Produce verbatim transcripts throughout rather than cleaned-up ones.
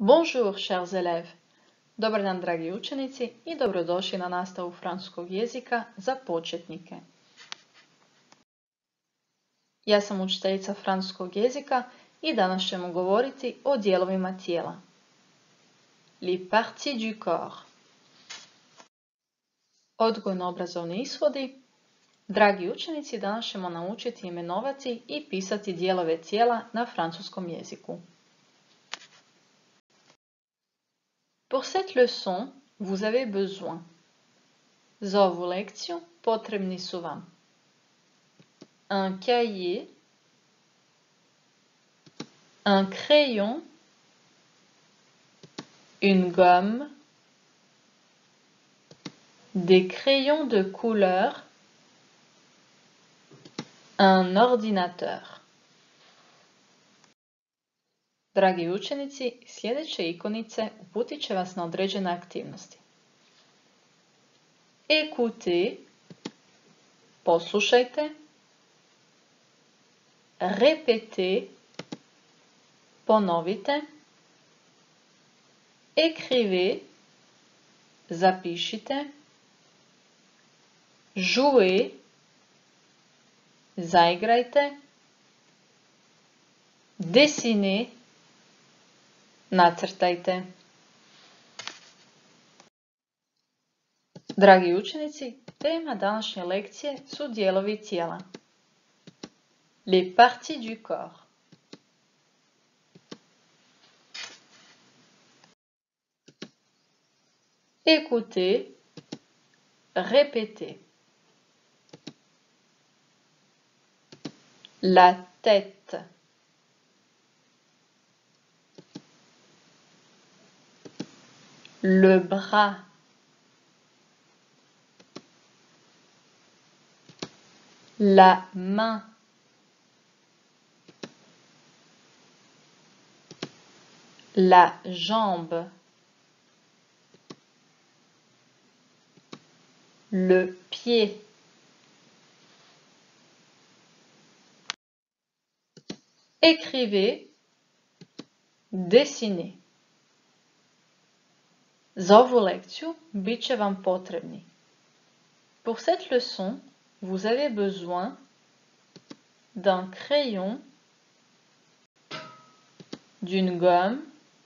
Bonjour, chers élèves. Dobar dan, dragi učenici, i dobrodošli na nastavu francuskog jezika za početnike. Ja sam učiteljica francuskog jezika i danas ćemo govoriti o dijelovima tijela. Les parties du corps. Odgojno-obrazovni ishodi. Dragi učenici, danas ćemo naučiti imenovati i pisati dijelove tijela na francuskom jeziku. Pour cette leçon, vous avez besoin. Za ovu lekciju potrebni su vam un cahier, un crayon, une gomme, des crayons de couleur, un ordinateur. Dragi učenici, sljedeće ikonice uputit će vas na određene aktivnosti. Écoutez, poslušajte. Répétez, ponovite. Écrivez, zapišite. Jouez, zaigrajte. Dessinez, nacrtajte. Dragi učenici, tema današnje lekcije su dijelovi tijela. Les parties du corps. Écoutez, répétez. La tête. Le bras. La main. La jambe. Le pied. Écrivez, dessinez. Za ovu lekciju bit će vam potrebni. Pour cette leçon, vous avez besoin d'un crayon, d'une gomme,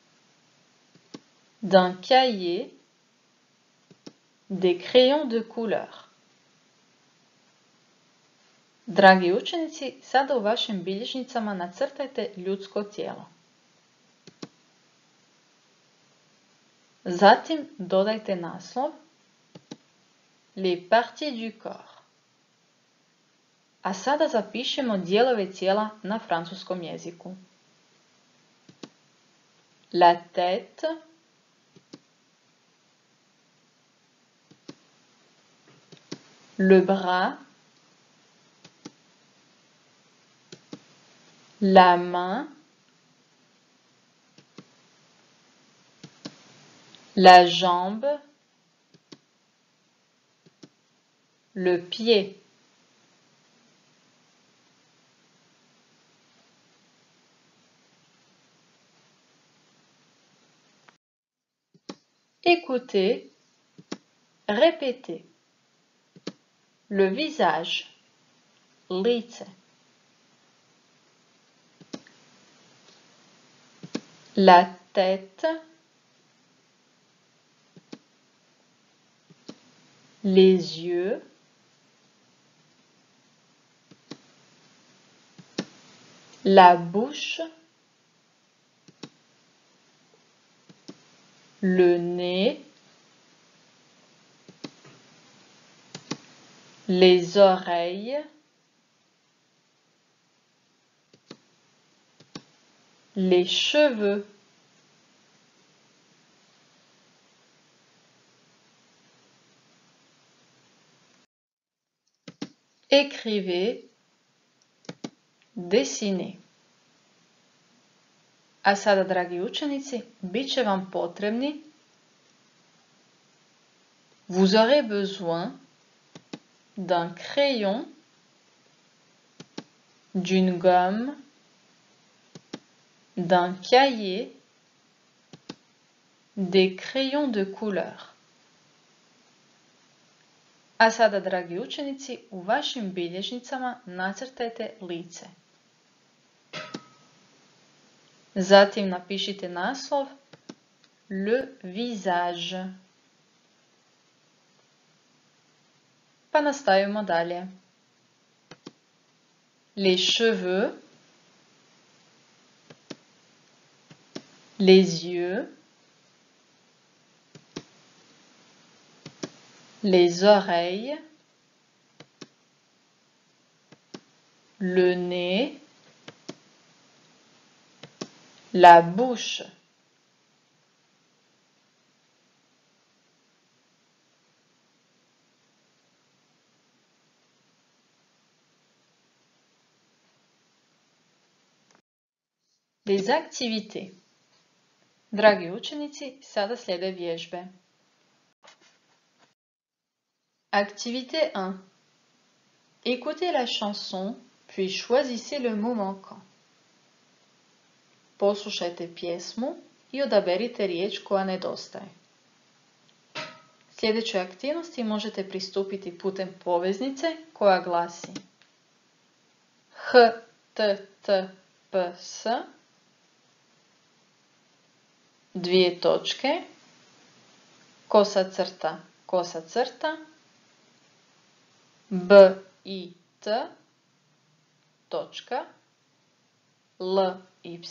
d'un cahier, des crayons de couleur. Dragi učenici, sada u vašim bilježnicama nacrtajte ljudsko tijelo. Zatim dodajte naslov Les parties du corps. A sada zapišemo dijelove tijela na francuskom jeziku. La tête, le bras, la main, la jambe, le pied. Écoutez, répétez. Le visage, lice. La tête, les yeux, la bouche, le nez, les oreilles, les cheveux. Écrivez, dessinez. A sada, dragi učenici, bit će vam potrebni. Vous aurez besoin d'un crayon, d'une gomme, d'un cahier, Des crayons de couleur. A sada, dragi učenici, u vašim bilježnicama nacrtajte lice. Zatim napišite naslov Le visage. Pa nastavimo dalje. Les cheveux, les yeux, les oreilles, le nez, la bouche. Les activités. Dragi učenici, sada slijede vježbe. Activité un. Écoutez la chanson, puis choisissez le mot manquant. Poslušajte pjesmu i odaberite riječ koja nedostaje. Sljedećoj aktivnosti možete pristupiti putem poveznice koja glasi H T T P S dvije točke, kosa crta, kosa crta, B I T točka, L Y,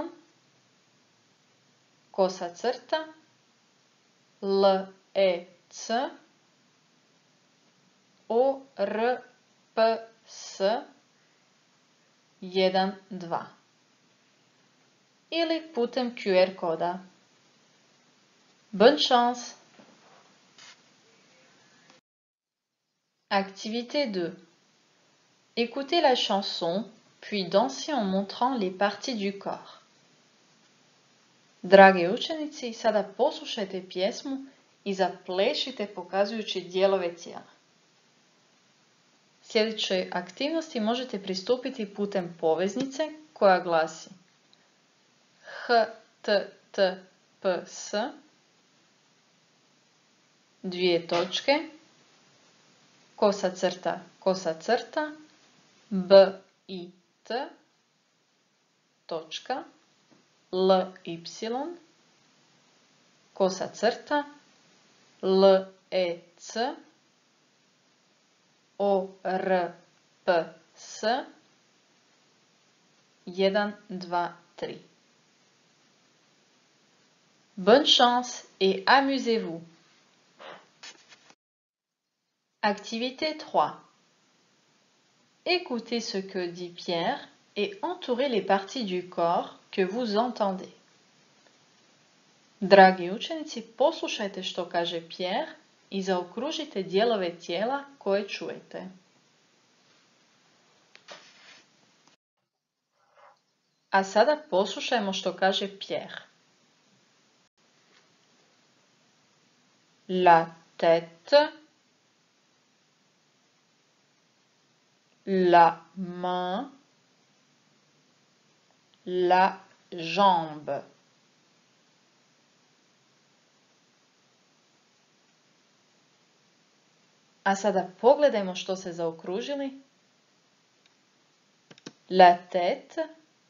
kosa crta, L E C, O R P S jedan dva ili putem Q R koda. Bonne chance! Activité deux. Écoutez la chanson, puis dansez en montrant les parties du corps. Dragi učenici, sada poslušajte pjesmu i zaplešite pokazujući dijelove tijela. Sljedećoj aktivnosti možete pristupiti putem poveznice koja glasi H T T P S dvije točke, kosa crta, kosa crta, B I T točka, L Y, kosa crta, L E C, O R P S jedan dva tri. Bonne chance et amusez-vous! Activité trois. Écoutez ce que dit Pierre et entourez les parties du corps que vous entendez. Dragi učenici, poslušajte što kaže Pierre i zaokružite dijelove tijela koje čujete. A sada poslušajmo što kaže Pierre. La tête, la main, la jambe. A sada pogledajmo što se zaokružili. La tête,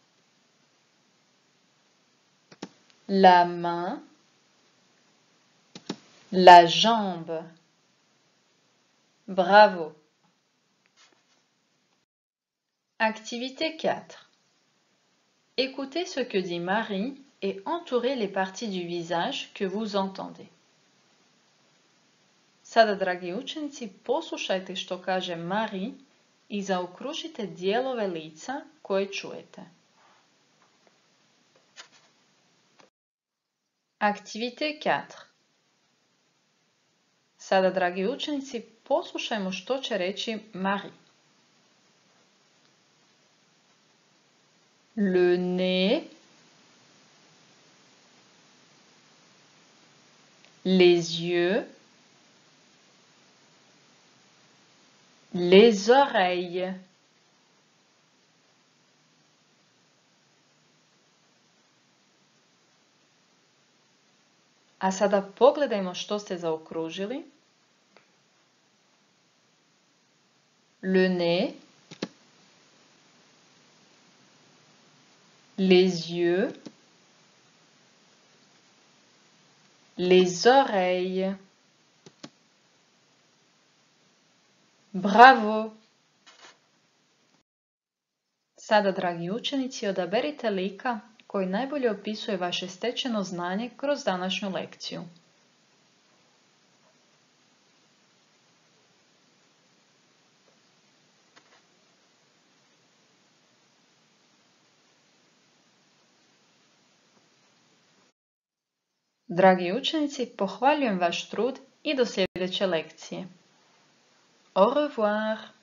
la main, la jambe. Bravo! Activité quatre. Écoutez ce que dit Marie et entourez les parties du visage que vous entendez. Sada, dragi učenici, poslušajte što kaže Marie i zaokružite dijelove lica koje čujete. Activité quatre. Sada, dragi učenici, poslušajmo što će reći Marie. Le nez, les yeux, les oreilles, A sada pogledajmo što ste zaokružili. Le nez, les yeux, les oreilles. Bravo! Sada, dragi učenici, odaberite lika koji najbolje opisuje vaše stečeno znanje kroz današnju lekciju. Dragi učenici, pohvaljujem vaš trud i do sljedeće lekcije. Au revoir!